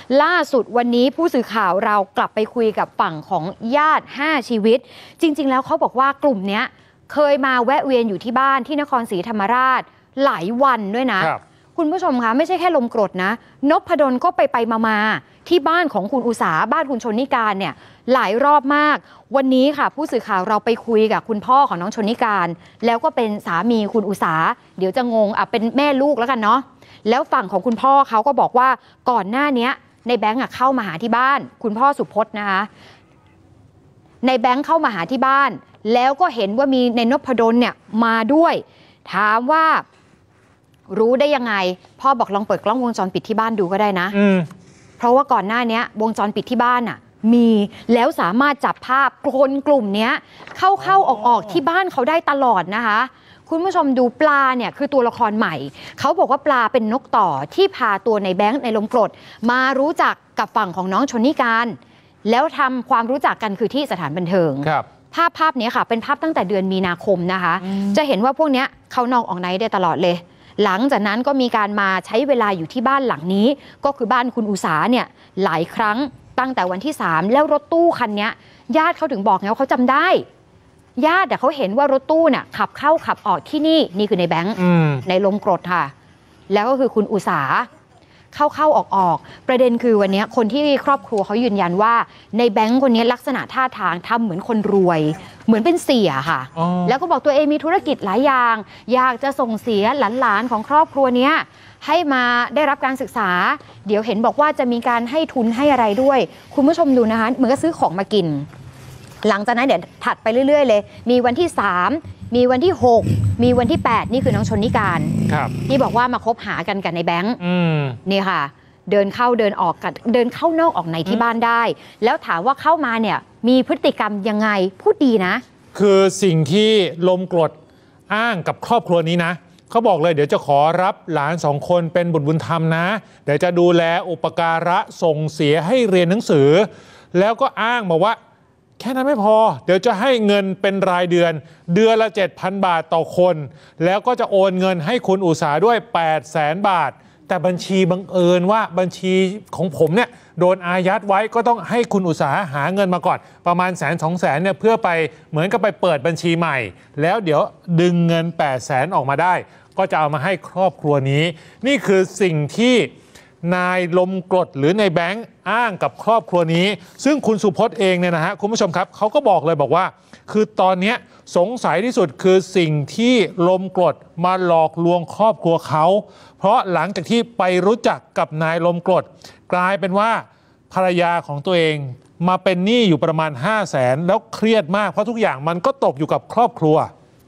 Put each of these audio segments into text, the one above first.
ล่าสุดวันนี้ผู้สื่อข่าวเรากลับไปคุยกับฝั่งของญาติ5ชีวิตจริงๆแล้วเขาบอกว่ากลุ่มนี้เคยมาแวะเวียนอยู่ที่บ้านที่นครศรีธรรมราชหลายวันด้วยนะคุณผู้ชมคะไม่ใช่แค่ลมกรดนะนพดลก็ไปมาที่บ้านของคุณอุษาบ้านคุณชนนิการเนี่ยหลายรอบมากวันนี้ค่ะผู้สื่อข่าวเราไปคุยกับคุณพ่อของน้องชนนิการแล้วก็เป็นสามีคุณอุษาเดี๋ยวจะงงเป็นแม่ลูกแล้วกันเนาะแล้วฝั่งของคุณพ่อเขาก็บอกว่าก่อนหน้านี้ในแบงค์เข้ามาหาที่บ้านคุณพ่อสุพจน์นะคะในแบงค์เข้ามาหาที่บ้านแล้วก็เห็นว่ามีในนพดลเนี่ยมาด้วยถามว่ารู้ได้ยังไงพ่อบอกลองเปิดกล้องวงจรปิดที่บ้านดูก็ได้นะเพราะว่าก่อนหน้านี้วงจรปิดที่บ้านมีแล้วสามารถจับภาพคนกลุ่มนี้เข้าออกที่บ้านเขาได้ตลอดนะคะคุณผู้ชมดูปลาเนี่ยคือตัวละครใหม่เขาบอกว่าปลาเป็นนกต่อที่พาตัวในแบงค์ในลมกรดมารู้จักกับฝั่งของน้องชนนิการแล้วทำความรู้จักกันคือที่สถานบันเทิงภาพนี้ค่ะเป็นภาพตั้งแต่เดือนมีนาคมนะคะจะเห็นว่าพวกนี้เขานอกออกในได้ตลอดเลยหลังจากนั้นก็มีการมาใช้เวลาอยู่ที่บ้านหลังนี้ก็คือบ้านคุณอุษาเนี่ยหลายครั้งตั้งแต่วันที่3แล้วรถตู้คันนี้ญาติเขาถึงบอกไงว่าเขาจำได้ญาติเขาเห็นว่ารถตู้น่ะขับเข้าขับออกที่นี่คือในแบงค์ในลมกรดค่ะแล้วก็คือคุณอุษาเข้าออกประเด็นคือวันนี้คนที่ครอบครัวเขายืนยันว่าในแบงค์คนนี้ลักษณะท่าทางทำเหมือนคนรวยเหมือนเป็นเสียค่ะแล้วก็บอกตัวเองมีธุรกิจหลายอย่างอยากจะส่งเสียหลานๆของครอบครัวนี้ให้มาได้รับการศึกษาเดี๋ยวเห็นบอกว่าจะมีการให้ทุนให้อะไรด้วยคุณผู้ชมดูนะคะเหมือนกับซื้อของมากินหลังจากนั้นเดี๋ยวถัดไปเรื่อยๆเลยมีวันที่3มีวันที่6มีวันที่8นี่คือน้องชนนิการที่บอกว่ามาคบหากันในแบงค์นี่ค่ะเดินเข้าเดินออกกันเดินเข้านอกออกในที่บ้านได้แล้วถามว่าเข้ามาเนี่ยมีพฤติกรรมยังไงพูดดีนะคือสิ่งที่ลมกรดอ้างกับครอบครัวนี้นะเขาบอกเลยเดี๋ยวจะขอรับหลาน2คนเป็นบุตรบุญธรรมนะเดี๋ยวจะดูแลอุปการะส่งเสียให้เรียนหนังสือแล้วก็อ้างบอกว่าแค่นั้นไม่พอเดี๋ยวจะให้เงินเป็นรายเดือนละ 7,000 บาทต่อคนแล้วก็จะโอนเงินให้คุณอุษาด้วย 800,000 บาทแต่บัญชีบังเอิญว่าบัญชีของผมเนี่ยโดนอายัดไว้ก็ต้องให้คุณอุษาหาเงินมาก่อนประมาณ100,000-200,000เนี่ยเพื่อไปเหมือนกับไปเปิดบัญชีใหม่แล้วเดี๋ยวดึงเงิน 800,000 ออกมาได้ก็จะเอามาให้ครอบครัวนี้นี่คือสิ่งที่นายลมกรดหรือในแบงค์อ้างกับครอบครัวนี้ซึ่งคุณสุพจน์เองเนี่ยนะฮะคุณผู้ชมครับเขาก็บอกเลยบอกว่าคือตอนนี้สงสัยที่สุดคือสิ่งที่ลมกรดมาหลอกลวงครอบครัวเขาเพราะหลังจากที่ไปรู้จักกับนายลมกรดกลายเป็นว่าภรรยาของตัวเองมาเป็นหนี้อยู่ประมาณ500,000แล้วเครียดมากเพราะทุกอย่างมันก็ตกอยู่กับครอบครัว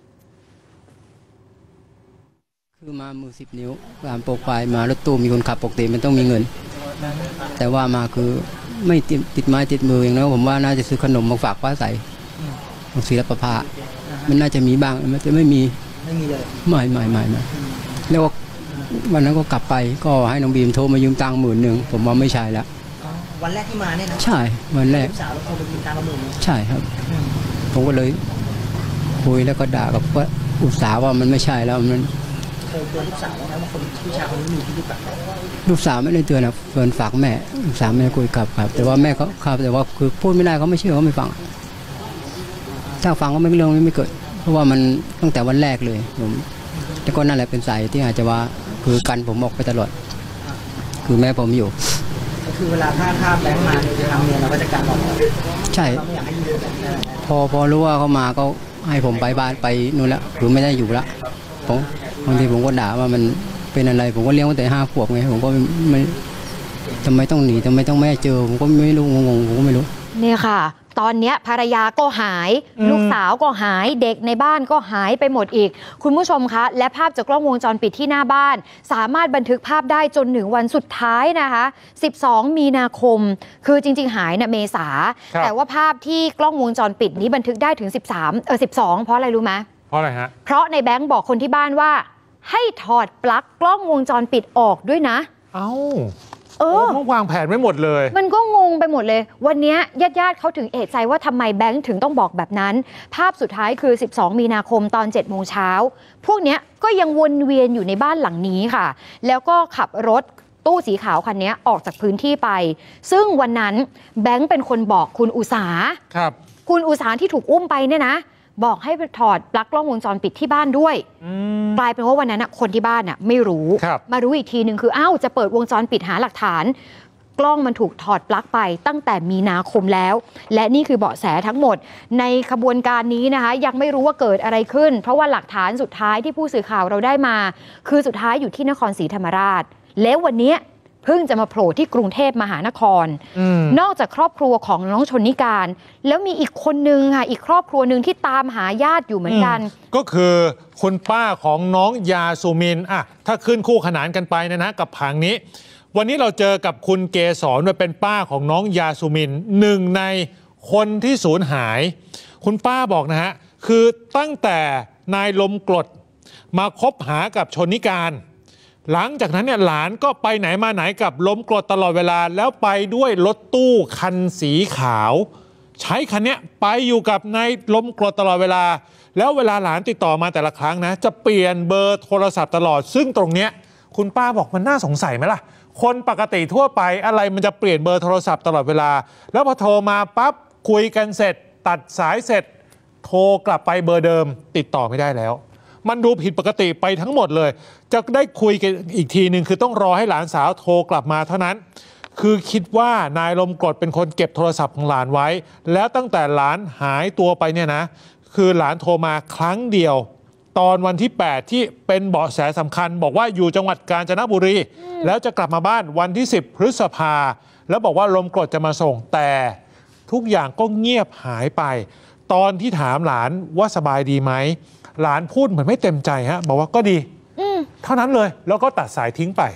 คือมามือ10 นิ้วตามโปรไฟล์มารถตู้มีคนขับปกติมันต้องมีเงินแต่ว่ามาคือไม่ติดไม้ติดมืออย่างนั้นผมว่าน่าจะซื้อขนมมาฝากป้าใส่ของศิลปภามันน่าจะมีบ้างมันจะไม่มีเลยไม่แล้ววันนั้นก็กลับไปก็ให้น้องบีมโทรมายืมตังค์10,000ผมว่าไม่ใช่แล้ววันแรกที่มาเนี่ยนะใช่วันแรกสาวเราโทรไปยืมตังค์10,000ใช่ครับผมก็เลยคุยแล้วก็ด่ากับว่าอุตสาห์ว่ามันไม่ใช่แล้วมันเคยเตือนลูกสาวว่าคนผู้ชายคนนี้มีที่รู้จักลูกสาวไม่ได้เตือนนะเฟิร์นฝากแม่ลูกสาวไม่ได้คุยกับแต่ว่าแม่เขาครับแต่ว่าคือพูดไม่ได้เขาไม่เชื่อเขาไม่ฟังถ้าฟังก็ไม่เรื่องไม่เกิดเพราะว่ามันตั้งแต่วันแรกเลยผมแล้วก็นั่นแหละเป็นสายที่อาจจะว่าคือกันผมออกไปตลอดคือแม่ผมอยู่ก็คือเวลาถ้าแบงค์มาทางเมียเราก็จะกันออกใช่พอรู้ว่าเขามาก็ให้ผมไปบ้านไปนู่นแล้วคือไม่ได้อยู่แล้วบางทีผมก็ด่าว่ามันเป็นอะไรผมก็เลี้ยงตั้งแต่5 ขวบไงผมก็ไม่ทำไมต้องหนีทำไมต้องไม่เจอผมก็ไม่รู้งงผมก็ไม่รู้เนี่ยค่ะตอนนี้ภรรยาก็หายลูกสาวก็หายเด็กในบ้านก็หายไปหมดอีกคุณผู้ชมคะและภาพจากกล้องวงจรปิดที่หน้าบ้านสามารถบันทึกภาพได้จนถึงวันสุดท้ายนะคะ12 มีนาคมคือจริงๆหายเมษาแต่ว่าภาพที่กล้องวงจรปิดนี้บันทึกได้ถึง12เพราะอะไรรู้ไหมเพราะอะไรฮะเพราะในแบงค์บอกคนที่บ้านว่าให้ถอดปลั๊กกล้องวงจรปิดออกด้วยนะมันวางแผนไม่หมดเลยมันก็งงไปหมดเลยวันนี้ญาติเขาถึงเอะใจว่าทำไมแบงค์ถึงต้องบอกแบบนั้นภาพสุดท้ายคือ12 มีนาคมตอน 7 โมงเช้าพวกนี้ก็ยังวนเวียนอยู่ในบ้านหลังนี้ค่ะแล้วก็ขับรถตู้สีขาวคันนี้ออกจากพื้นที่ไปซึ่งวันนั้นแบงค์เป็นคนบอกคุณอุสาครับคุณอุสาที่ถูกอุ้มไปเนี่ยนะบอกให้ถอดปลั๊กกล้องวงจรปิดที่บ้านด้วยกลายเป็นว่าวันนั้นคนที่บ้านไม่รู้มารู้อีกทีหนึ่งคือจะเปิดวงจรปิดหาหลักฐานกล้องมันถูกถอดปลั๊กไปตั้งแต่มีนาคมแล้วและนี่คือเบาะแสทั้งหมดในขบวนการนี้นะคะยังไม่รู้ว่าเกิดอะไรขึ้นเพราะว่าหลักฐานสุดท้ายที่ผู้สื่อข่าวเราได้มาคือสุดท้ายอยู่ที่นครศรีธรรมราชแล้ววันนี้เพิ่งจะมาโผล่ที่กรุงเทพมหานครนอกจากครอบครัวของน้องชนนิการแล้วมีอีกคนนึงค่ะอีกครอบครัวนึงที่ตามหาญาติอยู่เหมือนกันก็คือคุณป้าของน้องยาสุมินถ้าขึ้นคู่ขนานกันไปนะกับผังนี้วันนี้เราเจอกับคุณเกษรเป็นป้าของน้องยาสุมินหนึ่งในคนที่สูญหายคุณป้าบอกนะฮะคือตั้งแต่นายลมกรดมาคบหากับชนนิการหลังจากนั้นเนี่ยหลานก็ไปไหนมาไหนกับลมกรดตลอดเวลาแล้วไปด้วยรถตู้คันสีขาวใช้คันนี้ไปอยู่กับนายลมกรดตลอดเวลาแล้วเวลาหลานติดต่อมาแต่ละครั้งนะจะเปลี่ยนเบอร์โทรศัพท์ตลอดซึ่งตรงเนี้ยคุณป้าบอกมันน่าสงสัยไหมล่ะคนปกติทั่วไปอะไรมันจะเปลี่ยนเบอร์โทรศัพท์ตลอดเวลาแล้วพอโทรมาปั๊บคุยกันเสร็จตัดสายเสร็จโทรกลับไปเบอร์เดิมติดต่อไม่ได้แล้วมันดูผิดปกติไปทั้งหมดเลยจะได้คุยกันอีกทีหนึ่งคือต้องรอให้หลานสาวโทรกลับมาเท่านั้นคือคิดว่านายลมกรดเป็นคนเก็บโทรศัพท์ของหลานไว้แล้วตั้งแต่หลานหายตัวไปเนี่ยนะคือหลานโทรมาครั้งเดียวตอนวันที่8ที่เป็นเบาะแสสำคัญบอกว่าอยู่จังหวัดกาญจนบุรีแล้วจะกลับมาบ้านวันที่10พฤษภาแล้วบอกว่าลมกรดจะมาส่งแต่ทุกอย่างก็เงียบหายไปตอนที่ถามหลานว่าสบายดีไหมหลานพูดเหมือนไม่เต็มใจบอกว่าก็ดีเท่านั้นเลยแล้วก็ตัดสายทิ้งไป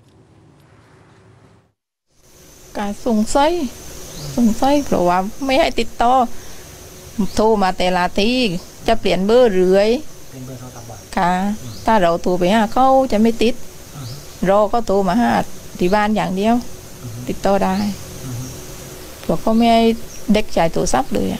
การสงสัยเพราะว่าไม่ให้ติดต่อโทรมาแต่ละทีจะเปลี่ยนเบอร์เรื่อยเป็นเบอร์โทรศัพท์บ่อยค่ะถ้าเราโทรไปหาเขาจะไม่ติดรอก็โทรมาหาที่บ้านอย่างเดียวติดต่อได้เพราะเขาไม่ให้เด็กจ่ายโทรศัพท์เลย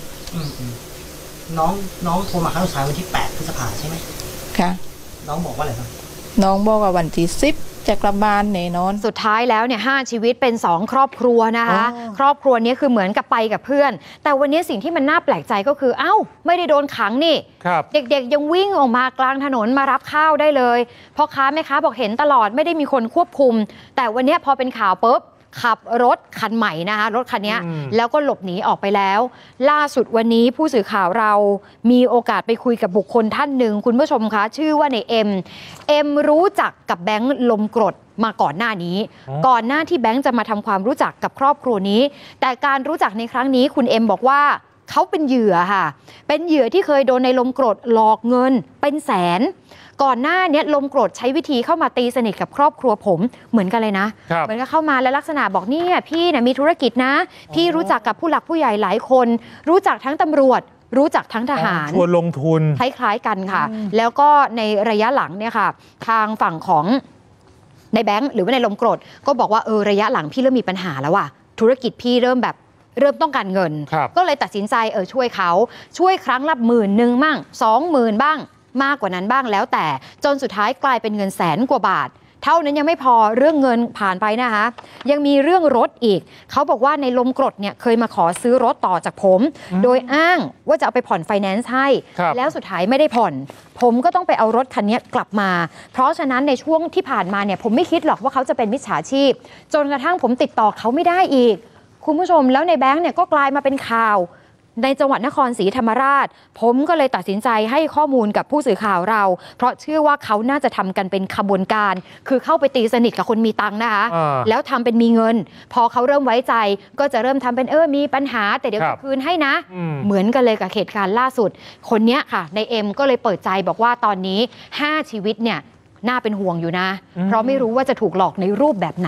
น้องโทรมาครั้งสุดท้ายวันที่8พฤษภาใช่ไหมค่ะน้องบอกว่าอะไรบ้างน้องบอกว่าวันที่10จะกลับบ้านแน่นอนสุดท้ายแล้วเนี่ย5ชีวิตเป็น2ครอบครัวนะคะครอบครัวนี้คือเหมือนกับไปกับเพื่อนแต่วันนี้สิ่งที่มันน่าแปลกใจก็คือไม่ได้โดนขังนี่เด็กๆยังวิ่งออกมากลางถนนมารับข้าวได้เลยพ่อค้าแม่ค้าบอกเห็นตลอดไม่ได้มีคนควบคุมแต่วันนี้พอเป็นข่าวปุ๊บขับรถคันใหม่นะคะรถคันนี้แล้วก็หลบหนีออกไปแล้วล่าสุดวันนี้ผู้สื่อข่าวเรามีโอกาสไปคุยกับบุคคลท่านหนึ่งคุณผู้ชมคะชื่อว่าในเอ็มรู้จักกับแบงค์ลมกรดมาก่อนหน้านี้ก่อนหน้าที่แบงค์จะมาทำความรู้จักกับครอบครัวนี้แต่การรู้จักในครั้งนี้คุณเอ็มบอกว่าเขาเป็นเหยื่อค่ะเป็นเหยื่อที่เคยโดนในลมกรดหลอกเงินเป็นแสนก่อนหน้านี้ลมกรดใช้วิธีเข้ามาตีสนิทกับครอบครัวผมเหมือนกันเลยนะเหมือนกับเข้ามาแล้วลักษณะบอกเนี่ยพี่มีธุรกิจนะพี่รู้จักกับผู้หลักผู้ใหญ่หลายคนรู้จักทั้งตำรวจรู้จักทั้งทหารชวนลงทุนคล้ายๆกันค่ะแล้วก็ในระยะหลังเนี่ยค่ะทางฝั่งของในแบงค์หรือว่าในลมกรดก็บอกว่าระยะหลังพี่เริ่มมีปัญหาแล้วว่ะธุรกิจพี่เริ่มต้องการเงินก็เลยตัดสินใจช่วยเขาช่วยครั้งละ10,000 บ้าง20,000 บ้างมากกว่านั้นบ้างแล้วแต่จนสุดท้ายกลายเป็นเงินแสนกว่าบาทเท่านั้นยังไม่พอเรื่องเงินผ่านไปนะคะยังมีเรื่องรถอีกเขาบอกว่าในลมกรดเนี่ยเคยมาขอซื้อรถต่อจากผมโดยอ้างว่าจะเอาไปผ่อนไฟแนนซ์ให้แล้วสุดท้ายไม่ได้ผ่อนผมก็ต้องไปเอารถคันนี้กลับมาเพราะฉะนั้นในช่วงที่ผ่านมาเนี่ยผมไม่คิดหรอกว่าเขาจะเป็นมิจฉาชีพจนกระทั่งผมติดต่อเขาไม่ได้อีกคุณผู้ชมแล้วในแบงค์เนี่ยก็กลายมาเป็นข่าวในจังหวัดนครศรีธรรมราชผมก็เลยตัดสินใจให้ข้อมูลกับผู้สื่อข่าวเราเพราะเชื่อว่าเขาน่าจะทำกันเป็นขบวนการคือเข้าไปตีสนิทกับคนมีตังค์นะคะแล้วทำเป็นมีเงินพอเขาเริ่มไว้ใจก็จะเริ่มทำเป็นมีปัญหาแต่เดี๋ยวจะคืนให้นะเหมือนกันเลยกับเหตุการณ์ล่าสุดคนนี้ค่ะในเอ็มก็เลยเปิดใจบอกว่าตอนนี้5ชีวิตเนี่ยน่าเป็นห่วงอยู่นะเพราะไม่รู้ว่าจะถูกหลอกในรูปแบบไหน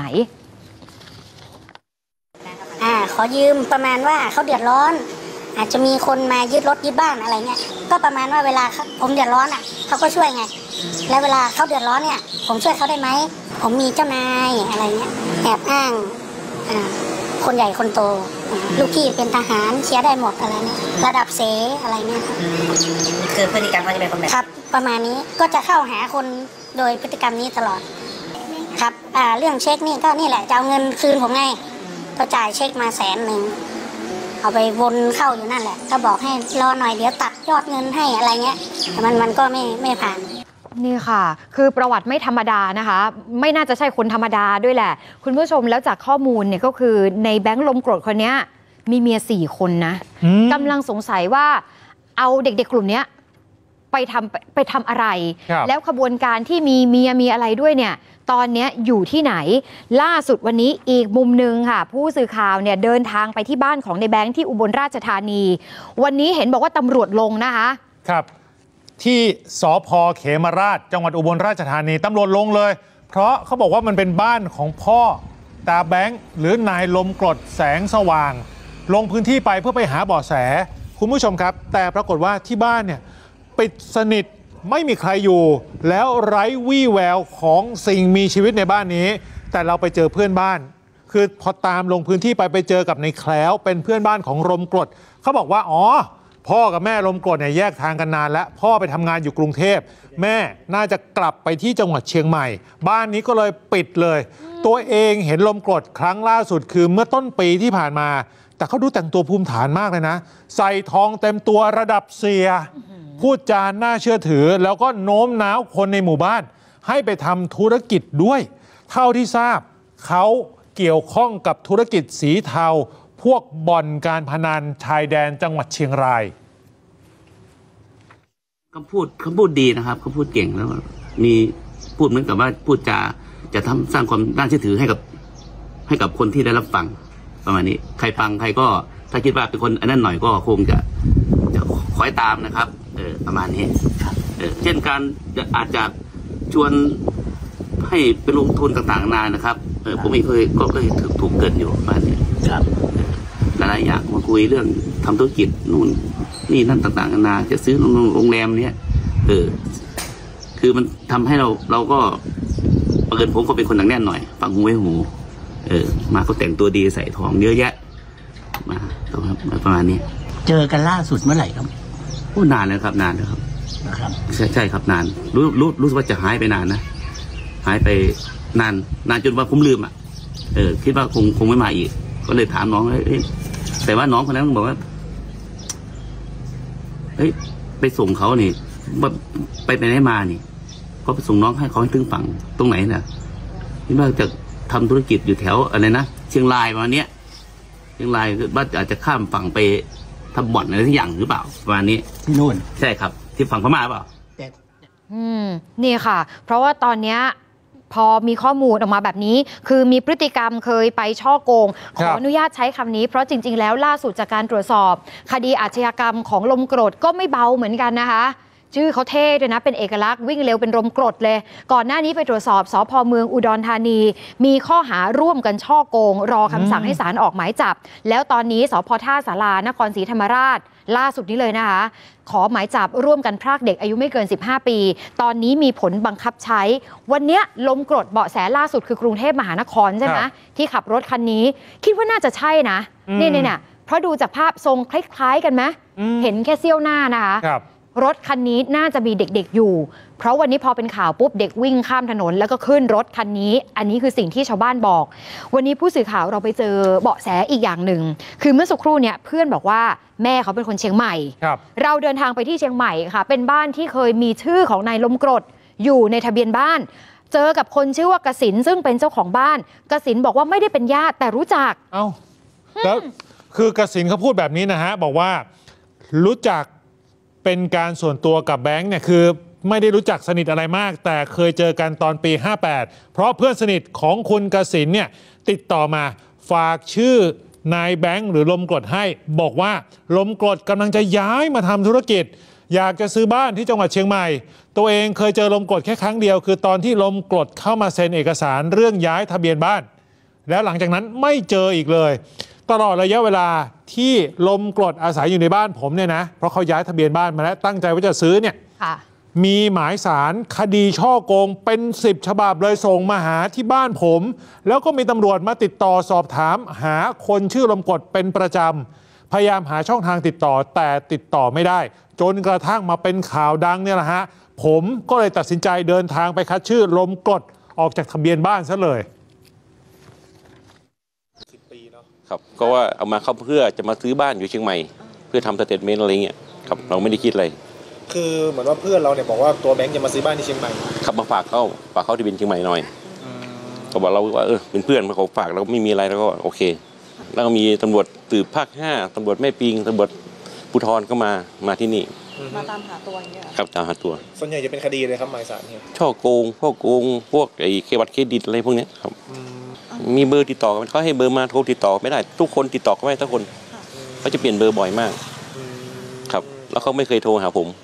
ขอยืมประมาณว่าเขาเดือดร้อนอาจจะมีคนมายึดรถยึดบ้านอะไรเงี้ยก็ประมาณว่าเวลาผมเดือดร้อนเขาก็ช่วยไงแล้วเวลาเขาเดือดร้อนเนี่ยผมช่วยเขาได้ไหมผมมีเจ้านายอะไรเงี้ยแอบอ้างคนใหญ่คนโตลูกพี่เป็นทหารเชียร์ได้หมดอะไรเงี้ยระดับเสอะไรเงี้ยคือพฤติกรรมเขาจะเป็นคนแบบครับประมาณนี้ก็จะเข้าหาคนโดยพฤติกรรมนี้ตลอดครับเรื่องเช็คนี่ก็นี่แหละจะเอาเงินคืนผมไงก็จ่ายเช็คมา100,000เอาไปวนเข้าอยู่นั่นแหละก็บอกให้รอหน่อยเดี๋ยวตัดยอดเงินให้อะไรเงี้ยแต่มันก็ไม่ผ่านนี่ค่ะคือประวัติไม่ธรรมดานะคะไม่น่าจะใช่คนธรรมดาด้วยแหละคุณผู้ชมแล้วจากข้อมูลเนี่ยก็คือในแบงค์ลมกรดคนนี้มีเมีย4 คนนะกำลังสงสัยว่าเอาเด็กๆกลุ่มนี้ไปทำอะไรแล้วขบวนการที่มีเมียมีอะไรด้วยเนี่ยตอนนี้อยู่ที่ไหนล่าสุดวันนี้อีกมุมหนึ่งค่ะผู้สื่อข่าวเนี่ยเดินทางไปที่บ้านของในแบงค์ที่อุบลราชธานีวันนี้เห็นบอกว่าตำรวจลงนะคะครับที่สภ.เขมราชจังหวัดอุบลราชธานีตำรวจลงเลยเพราะเขาบอกว่ามันเป็นบ้านของพ่อตาแบงค์หรือนายลมกรดแสงสว่างลงพื้นที่ไปเพื่อไปหาเบาะแสคุณผู้ชมครับแต่ปรากฏว่าที่บ้านเนี่ยปิดสนิทไม่มีใครอยู่แล้วไร้วี่แววของสิ่งมีชีวิตในบ้านนี้แต่เราไปเจอเพื่อนบ้านคือพอตามลงพื้นที่ไปเจอกับในแคล้วเป็นเพื่อนบ้านของลมกรดเขาบอกว่าอ๋อพ่อกับแม่ลมกรดเนี่ยแยกทางกันนานแล้วพ่อไปทำงานอยู่กรุงเทพแม่น่าจะกลับไปที่จังหวัดเชียงใหม่บ้านนี้ก็เลยปิดเลยตัวเองเห็นลมกรดครั้งล่าสุดคือเมื่อต้นปีที่ผ่านมาแต่เขาดูแต่งตัวภูมิฐานมากเลยนะใส่ทองเต็มตัวระดับเสียพูดจาน่าเชื่อถือแล้วก็โน้มน้าวคนในหมู่บ้านให้ไปทำธุรกิจด้วยเท่าที่ทราบเขาเกี่ยวข้องกับธุรกิจสีเทาพวกบ่อนการพนันชายแดนจังหวัดเชียงรายเขาพูดดีนะครับเขาพูดเก่งแล้วมีพูดเหมือนกับว่าพูดจะทำสร้างความน่าเชื่อถือให้กับคนที่ได้รับฟังประมาณนี้ใครฟังใครก็ถ้าคิดว่าเป็นคนอันนั้นหน่อยก็คงจะคอยตามนะครับประมาณนี้เช่นการอาจจะชวนให้ไปลงทุนต่างๆนานานะครับผมเคยถูกเกิดอยู่ประมาณนี้ครับหลายอย่างมาคุยเรื่องทำธุรกิจนู่นนี่นั่นต่างๆนานาจะซื้อโรงแรมเนี้ยคือมันทำให้เราก็เปิดผมก็เป็นคนหนักแน่นหน่อยฟังหูไว้หูมาก็แต่งตัวดีใส่ทองเยอะแยะมาประมาณนี้เจอกันล่าสุดเมื่อไหร่ครับนานแล้วครับนานแล้วครับนะครับใช่ครับนานรู้สึกว่าจะหายไปนานนะหายไปนานจนว่าผมลืมคิดว่าคงไม่มาอีกก็เลยถามน้องแต่ว่าน้องคนนั้นบอกว่าไปส่งเขานี่ว่าไปไหนมานี่ก็ไปส่งน้องให้เขาให้ถึงฝั่งตรงไหนน่ะที่ว่าจะทำธุรกิจอยู่แถวอะไรนะเชียงรายประมาณนี้เชียงรายว่าอาจจะข้ามฝั่งไปทำบ่อนอะไรทุกอย่างหรือเปล่าประมาณนี้ที่นู่นใช่ครับที่ฝั่งพม่าเปล่านี่ค่ะเพราะว่าตอนนี้พอมีข้อมูลออกมาแบบนี้คือมีพฤติกรรมเคยไปช่อโกงขออนุญาตใช้คำนี้เพราะจริงๆแล้วล่าสุดจากการตรวจสอบคดีอาชญากรรมของลมกรดก็ไม่เบาเหมือนกันนะคะชื่อเขาเท่ด้วยนะเป็นเอกลักษณ์วิ่งเร็วเป็นลมกรดเลยก่อนหน้านี้ไปตรวจสอบสภ.เมืองอุดรธานีมีข้อหาร่วมกันช่อโกงรอคำสั่งให้ศาลออกหมายจับแล้วตอนนี้สภ.ท่าสารานครศรีธรรมราชล่าสุดนี้เลยนะคะขอหมายจับร่วมกันพรากเด็กอายุไม่เกิน15 ปีตอนนี้มีผลบังคับใช้วันนี้ลมกรดเบาะแสล่าสุดคือกรุงเทพมหานครใช่ไหมที่ขับรถคันนี้คิดว่าน่าจะใช่นะเนี่ยเพราะดูจากภาพทรงคล้ายๆกันไหมเห็นแค่เสี้ยวหน้านะคะรถคันนี้น่าจะมีเด็กๆอยู่เพราะวันนี้พอเป็นข่าวปุ๊บเด็กวิ่งข้ามถนนแล้วก็ขึ้นรถคันนี้อันนี้คือสิ่งที่ชาวบ้านบอกวันนี้ผู้สื่อข่าวเราไปเจอเบาะแสอีกอย่างหนึ่งคือเมื่อสักครู่เนี่ยเพื่อนบอกว่าแม่เขาเป็นคนเชียงใหม่เราเดินทางไปที่เชียงใหม่ค่ะเป็นบ้านที่เคยมีชื่อของนายลมกรดอยู่ในทะเบียนบ้านเจอกับคนชื่อว่ากสินซึ่งเป็นเจ้าของบ้านกสินบอกว่าไม่ได้เป็นญาติแต่รู้จักแล้วคือกสินเขาพูดแบบนี้นะฮะบอกว่ารู้จักเป็นการส่วนตัวกับแบงค์เนี่ยคือไม่ได้รู้จักสนิทอะไรมากแต่เคยเจอกันตอนปี58เพราะเพื่อนสนิทของคุณกสินเนี่ยติดต่อมาฝากชื่อนายแบงค์หรือลมกรดให้บอกว่าลมกรดกำลังจะย้ายมาทำธุรกิจอยากจะซื้อบ้านที่จังหวัดเชียงใหม่ตัวเองเคยเจอลมกรดแค่ครั้งเดียวคือตอนที่ลมกรดเข้ามาเซ็นเอกสารเรื่องย้ายทะเบียนบ้านแล้วหลังจากนั้นไม่เจออีกเลยตลอดระยะเวลาที่ลมกรดอาศัยอยู่ในบ้านผมเนี่ยนะเพราะเขาย้ายทะเบียนบ้านมาแล้วตั้งใจว่าจะซื้อเนี่ยมีหมายสารคดีช่อโกงเป็น10 ฉบับเลยส่งมาหาที่บ้านผมแล้วก็มีตำรวจมาติดต่อสอบถามหาคนชื่อลมกรดเป็นประจำพยายามหาช่องทางติดต่อแต่ติดต่อไม่ได้จนกระทั่งมาเป็นข่าวดังเนี่ยแหละฮะผมก็เลยตัดสินใจเดินทางไปคัดชื่อลมกรดออกจากทะเบียนบ้านซะเลยครับก็ว่าเอามาเข้าเพื่อจะมาซื้อบ้านอยู่เชียงใหม่เพื่อทำสเตทเมนต์อะไรเงี้ยครับเราไม่ได้คิดอะไรคือเหมือนว่าเพื่อนเราเนี่ยบอกว่าตัวแบงค์จะมาซื้อบ้านที่เชียงใหม่ขับมาฝากเขาที่เป็นเชียงใหม่หน่อยก็บอกเราว่าเป็นเพื่อนมาเขาฝากเราไม่มีอะไรแล้วก็โอเคแล้วก็มีตำรวจสืบภาค 5ตำรวจแม่ปิงตำรวจภูธรก็มาที่นี่มาตามหาตัวอย่างเงี้ยครับตามหาตัวส่วนใหญ่จะเป็นคดีเลยครับหมายสารเนี่ยช่อโกงพวกไอ้เคบัตรเครดิตอะไรพวกนี้ครับมีเบอร์ติดต่อกันเขาให้เบอร์มาโทรติดต่อไม่ได้ทุกคนติดต่อเขาไม่ได้ทุกคนเขาจะเปลี่ยนเบอร์บ่อยมากครับแล้วเขาไม่เคยโทรหาผม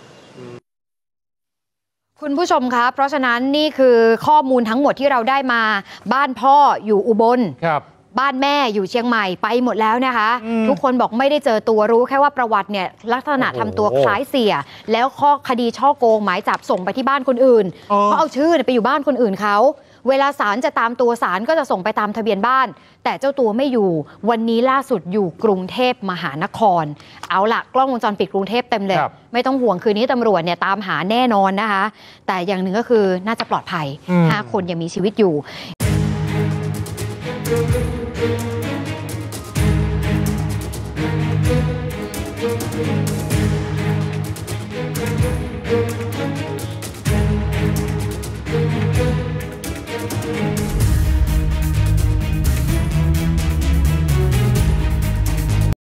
คุณผู้ชมคะเพราะฉะนั้นนี่คือข้อมูลทั้งหมดที่เราได้มาบ้านพ่ออยู่อุบลบ้านแม่อยู่เชียงใหม่ไปหมดแล้วนะคะทุกคนบอกไม่ได้เจอตัวรู้แค่ว่าประวัติเนี่ยลักษณะทำตัวคล้ายเสียแล้วข้อคดีช่อโกงหมายจับส่งไปที่บ้านคนอื่นเพราะเอาชื่อไปอยู่บ้านคนอื่นเขาเวลาศาลจะตามตัวศาลก็จะส่งไปตามทะเบียนบ้านแต่เจ้าตัวไม่อยู่วันนี้ล่าสุดอยู่กรุงเทพมหานครเอาล่ะกล้องวงจรปิดกรุงเทพเต็มเลยไม่ต้องห่วงคืนนี้ตำรวจเนี่ยตามหาแน่นอนนะคะแต่อย่างหนึ่งก็คือน่าจะปลอดภัย5 คนยังมีชีวิตอยู่